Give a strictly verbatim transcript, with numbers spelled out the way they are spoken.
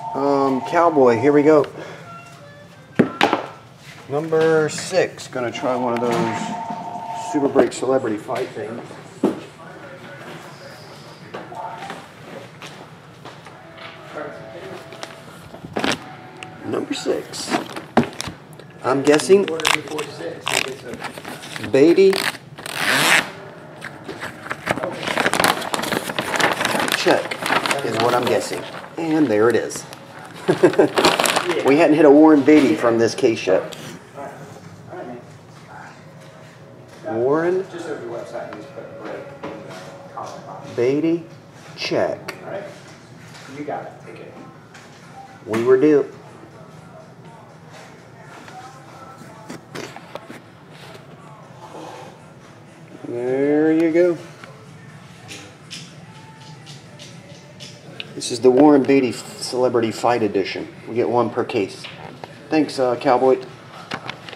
Um, Cowboy, here we go. Number six. Gonna try one of those Super Break Celebrity Fight things. Number six. I'm guessing Beatty check is what I'm guessing. And there it is. We hadn't hit a Warren Beatty from this case yet. Warren Beatty check. You got it. Take it. We were due. There you go. This is the Warren Beatty Celebrity Fight Edition. We get one per case. Thanks, uh, Cowboy.